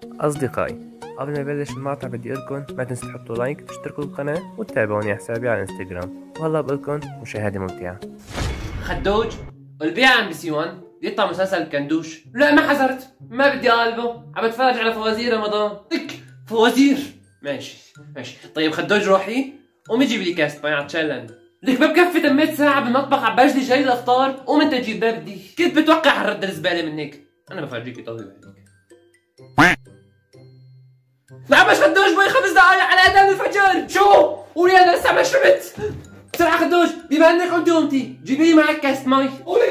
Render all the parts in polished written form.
أصدقائي، قبل ما نبلش المقطع بدي أقولكم ما تنسوا تحطوا لايك وتشتركوا بالقناة وتتابعوني على حسابي على الانستغرام. وهلا بقولكم مشاهدة ممتعة. خدوج والبيع عم بي سي 1 يطلع مسلسل كندوش. لا ما حضرت، ما بدي اقلبه، عم بتفرج على فوازير رمضان. فوازير ماشي. طيب خدوج روحي قومي جيبي لي كاس مي على تشالن. لك ما بكفي تميت ساعة بالمطبخ عم بجلي جاي الافطار، قوم انت جيب ده بدي. كنت بتوقع حرد الزبالة منك، انا بفرجيكي طول عليك. نعم بس خدوج باقي 5 دقايق على اذان الفجر. شو؟ قولي انا لسه ما شربت. بسرعة خدوج، بما انك قمتي جيبي لي معك كاس مي.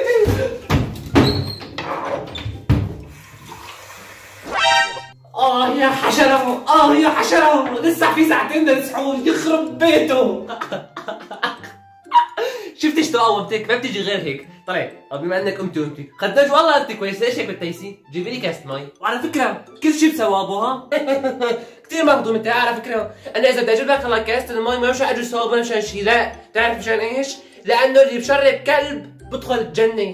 يا حشرة، يا حشرة، لسه في ساعتين للسحور، يخرب بيته. شفتي شو قومتك؟ ما بتيجي غير هيك. طيب بما انك قمتي خدوج والله انت كويس، ليش هيك بتيسي؟ جيبي لي كاسة مي، وعلى فكرة كل شيء بثوابه ها؟ كثير مهضوم انت على فكرة، انا اذا بدي اجيب لك هلا كاسة المي ما مشان اجي ثوابه مشان شيء، لا، بتعرف مشان ايش؟ لانه اللي بشرب كلب بدخل الجنة.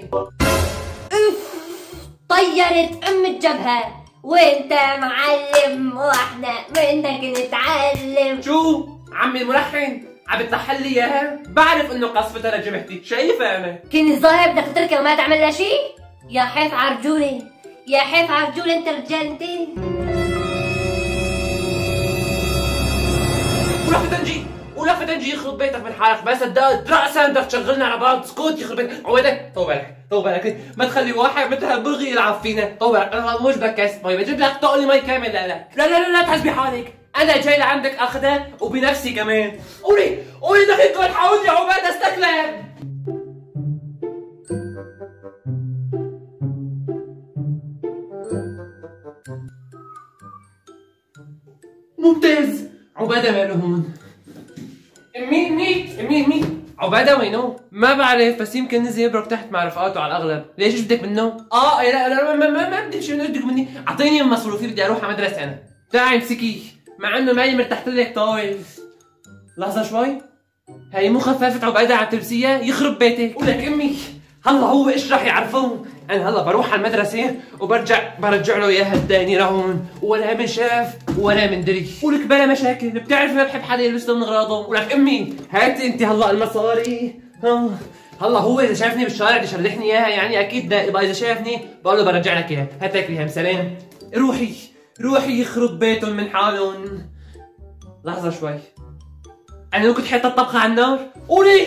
طيرت ام الجبهة وانت معلم واحنا منك نتعلم. شو؟ عمي الملحن عم بتلحن لي اياها؟ بعرف انه قصفتها لجبهتي، شايفة انا. كنت ظاهر بدك تتركها وما تعمل لها شيء؟ يا حيف عرجولي، يا حيف عرجولي، انت رجال انت. ولا فتنجي يخرب بيتك من حالك، ما صدقت راسا بدك تشغلنا على بعض. اسكت يخرب بيتك. عويدك طول بالك ما تخلي واحد مثل هالبغي يلعب فينا. طول بالك انا مش بدك كاس مي، بجيب لك طقل مي كامل. لا تحسبي حالك، انا جاي لعندك اخذها وبنفسي كمان. قولي دقيقة حاولي عباد استكلم. ممتاز. عبادة ماله هون؟ مين؟ عبادة وينه؟ ما بعرف، بس يمكن نزل يبرك تحت مع رفقاته على الاغلب. ليش بدك منه؟ لا ما بدي شو بدك مني؟ اعطيني مصروفي، بدي اروح على مدرسة انا. تعي امسكيه، مع انه ماني مرتحت لك طاول. لحظة شوي، هي مو خفافة عبادة على التلبسية؟ يخرب بيتك. ولك امي هلا هو ايش راح يعرفون؟ انا هلا بروح على المدرسة برجع له اياها الثاني لهون، ولا من شاف ولا من دري. ولك بلا مشاكل، بتعرف ما بحب حدا يلبس له من اغراضه. ولك امي هاتي انت هلا المصاري. هلا هو اذا شافني بالشارع بده يشرحني اياها، يعني اكيد يبقى اذا شافني بقول له برجع لك اياها، هات لك اياها سلام. روحي يخرب بيتهم من حالهم. لحظة شوي، انا لو كنت حاطة الطبخة على النار. قولي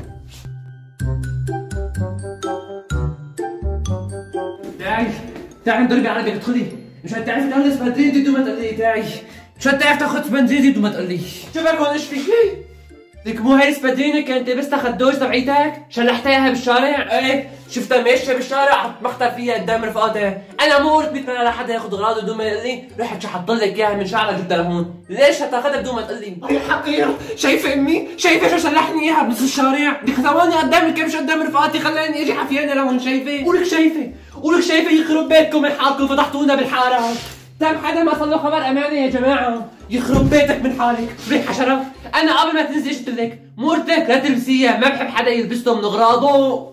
تعي ندربي على بدك تدخلي، مشان تعرفي تخلص بنزين زيت وما تقلي. تعي مشان تعرف تاخذ بنزين زيت وما تقلي. شوفك هون ايش فيك؟ لك مو هي سبادرينك كانت لبستها خدوج تبعيتك؟ شلحتها اياها بالشارع؟ ايه شفتها ماشيه بالشارع مختر فيها قدام رفقاتها. انا مو قلت 100 مره لحدا ياخذ اغراضه بدون ما يقول لي، رحت شحط لك اياها من شعرها جبتها لهون، ليش هتاخذها بدون ما تقول لي؟ يا حقيره، شايفه امي؟ شايفه شو شلحني اياها بنص الشارع؟ لك ثواني قدامك مش قدام رفقاتي، خلاني اجي حفيانه لهون. شايفه؟ ولك شايفه يخرب بيتكم من حالكم، فتحتونا بالحاره. تم حدا ما صار له خبر امانه يا جماعه. يخرب بيتك من حالك. ريح حشره، انا قبل ما تنزلي قلت لك، مو قلت لك لا تلبسيها، ما بحب حدا يلبسته من اغراضه.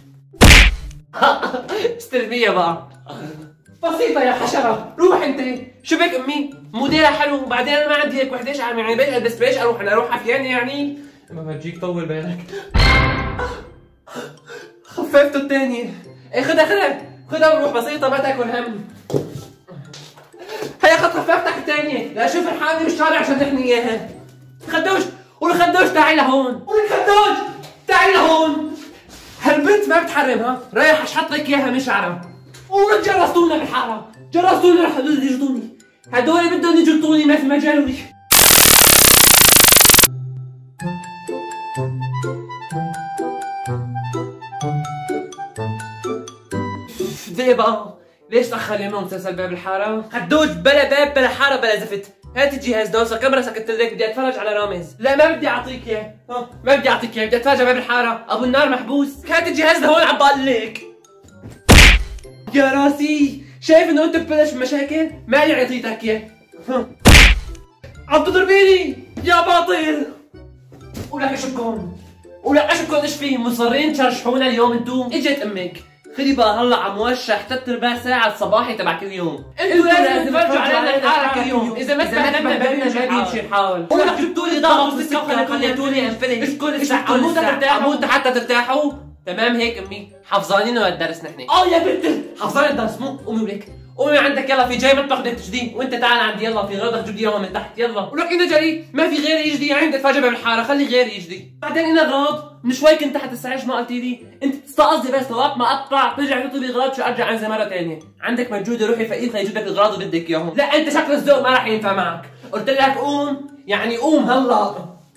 استلميها بقى. بسيطة يا حشرة، روح انت. شو بك امي؟ موديلها حلو، وبعدين انا ما عندي هيك وحدة اشعر، يعني بقى البس بيش اروح حفيانة يعني؟ ما بجيك طول بالك. خففته الثانية. ايه خدها وروح. بسيطة ما تاكل هم. هيا خففتك الثانية، لا شوف الحالي بالشارع عشان نحمي اياها. خدوج تعي لهون. تعي لهون. هالبنت ما بتحرمها، رايح اشحط لك اياها من شعرها. جرستونا بالحارة، جرستونا رح يجلطوني. هدول بدهم يجلطوني، ما في مجال. بقى ليش تأخر اليوم مسلسل باب الحارة؟ خدوج بلا باب بلا حارة بلا زفت. هات الجهاز دوسة كاميرا سكت لك، بدي اتفرج على رامز. لا ما بدي اعطيك اياه، ما بدي اعطيك اياه، بدي اتفرج على باب الحارة، ابو النار محبوس. هات الجهاز لهون عم بقول لك. يا راسي، شايف انه انت ببلش بمشاكل؟ مالي عطيتك اياه. عم تضربيني يا باطل. ولك اشبكن ايش فيه؟ مصرين تشرشحونا اليوم انتو؟ اجت امك خدي بقى هلا عم وشح 3/4 ساعة الصباحي تبع كل يوم. انتوا لازم تفرجوا علينا اليوم، اذا ما استخدمنا بالنا ما بيمشي الحال. ولك جبتوا لي ضغط في السكه خليتوني انفلت. اسكت اسكت عمود حتى ترتاحوا. تمام هيك امي، حافظانين الدرس نحن. يا بنت حافظين الدرس مو قومي ولك. قومي عندك يلا، في جاي مطبخ بدك تجديه، وانت تعال عندي يلا في غرضك جيب لي اياهم من تحت يلا. ولك انا جري ما في غيري يجدي، يعني بدي اتفاجئ بالحاره، خلي غيري يجدي. بعدين انا غراض من شوي كنت تحت السعيش ما قلتي لي، انت تستقصدي بس وقت ما اقطع ترجع تطلبي غراض شو ارجع انزل مره ثانيه. عندك مجهود روحي فقير خلي يجيب لك الغراض اللي بدك اياهم. لا انت شكل الذوق ما راح ينفع معك، قلت لك قوم يعني قوم هلا.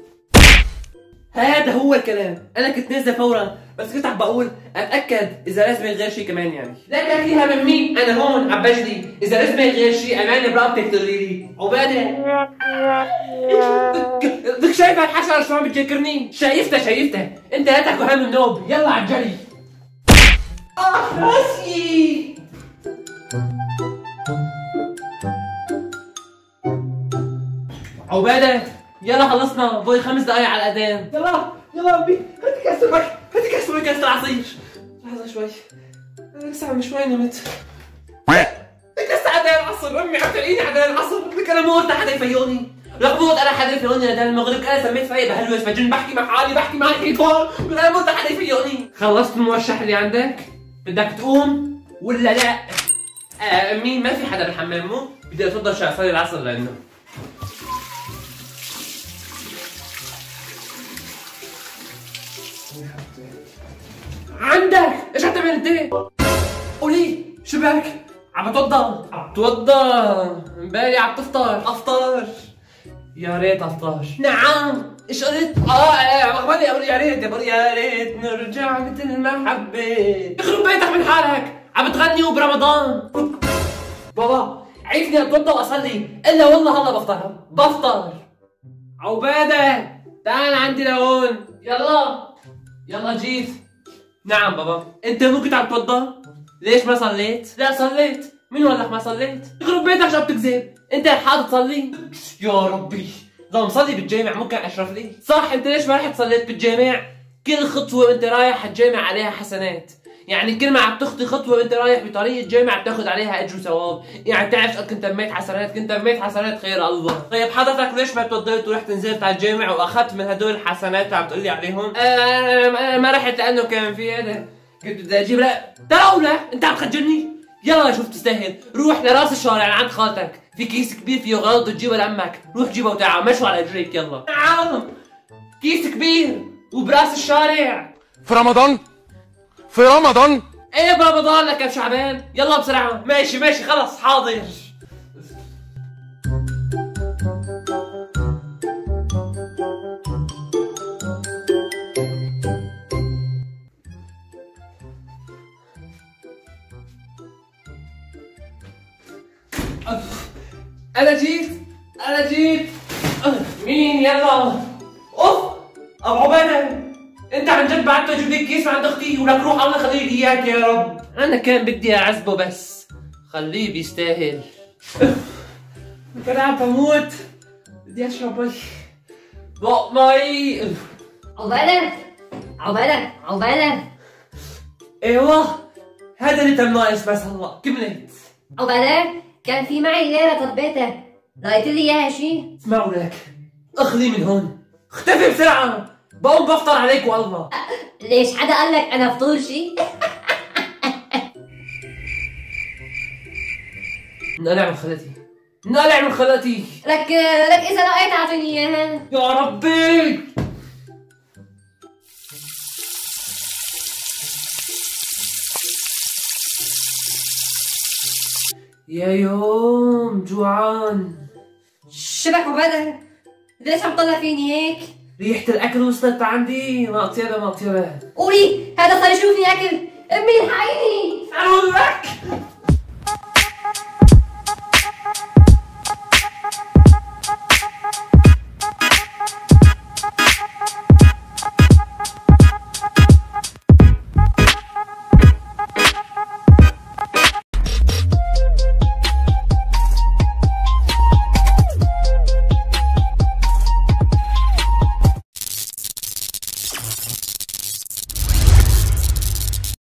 هذا هو الكلام، انا كنت نازله فورا بس كنت عم بقول اتاكد اذا لازم غير شيء كمان يعني. لا تاكليها من مين؟ انا هون عم بجري، اذا لازم غير شيء امانه برقبتك تغري لي. عباده بدك شايفه الحشره شو عم بتجكرني؟ شايفتها انت لا تاكل هم النوب، يلا على الجري. راسي عباده يلا خلصنا، بوي 5 دقايق على الاذان. يلا امي هاتي كاس العصير. لحظة شوي انا لسه من شوي نمت. لسه عدال العصر امي عم تلاقيني عدال العصر، لك انا مو قلت حدا يفيقني. لك مو قلت انا حدا يفيقني عدال المغرب، انا سميت فايق بهلوس فجن بحكي مع حالي بحكي مع الحيطان، انا مو قلت حدا يفيقني. خلصت الموشح اللي عندك؟ بدك تقوم ولا لا؟ امي ما في حدا بالحمام مو؟ بدي اتفضل شو اصلي العصر لانه عندك ايش عم تعمل انت؟ قولي شو بك؟ عم بتوضى مبالي عم افطر يا ريت افطر. نعم ايش قلت؟ عمالي اقول يا ريت نرجع مثل ما حبيت. يخرب بيتك من حالك عم تغني وبرمضان. بابا عيفني اتوضى واصلي الا والله هلا بفطر. عباده تعال عندي لهون يلا جيت. نعم بابا انت مو كنت عم تتوضى؟ ليش ما صليت؟ لا صليت. مين قال لك ما صليت؟ يخرب بيتك شو عم تكذب؟ انت حاطط تصلي؟ يا ربي لو مصلي بالجامع ممكن اشرف لي؟ صح انت ليش ما رحت صليت بالجامع؟ كل خطوه وانت رايح الجامع عليها حسنات، يعني كل ما عم تخطي خطوه وانت رايح بطريق الجامع بتاخذ عليها اجر وثواب، يعني بتعرف قد كنت تميت حسنات خير الله. طيب حضرتك ليش ما توضيت ورحت نزلت على الجامع واخذت من هدول الحسنات اللي عم تقول لي عليهم؟ انا ما رحت لانه كان في هذا كنت بدي اجيب. لا ترى انت عم تخجلني. يلا شوف تستاهل، روح لراس الشارع لعند خالتك في كيس كبير فيه غلط تجيبه لامك، روح جيبه وتعال مشوا على اجريك يلا. نعم كيس كبير وبراس الشارع في رمضان ايه برمضان لك يا شعبان. يلا بسرعه. ماشي خلص حاضر. انا جيت. مين يلا؟ اوف ابو عباده انت عن جد بعت اجيب لك كيس عند اختي ولك روح الله خليه لي اياك يا رب. انا كان بدي اعذبه بس خليه بيستاهل. كنت عم بموت بدي اشرب مي. عبادة ايوه هذا اللي تم ناقص بس هلا كملت. عبادة كان في معي ليلة طبيتها، لقيت لي اياها شي؟ اسمعوا لك اخلي من هون اختفي بسرعة بقوم بفطر عليك والله. ليش حدا قال لك انا فطور شي؟ نقلع من خلقتي. لك اذا لقيت اعطيني اياها. يا ربي يا يوم جوعان. شبك عبادة ليش عم تطلع فيني هيك؟ ريحة الأكل وصلت عندي ما طيبة. قولي هذا صار يشوفني أكل. أمي الحقيني. أقول لك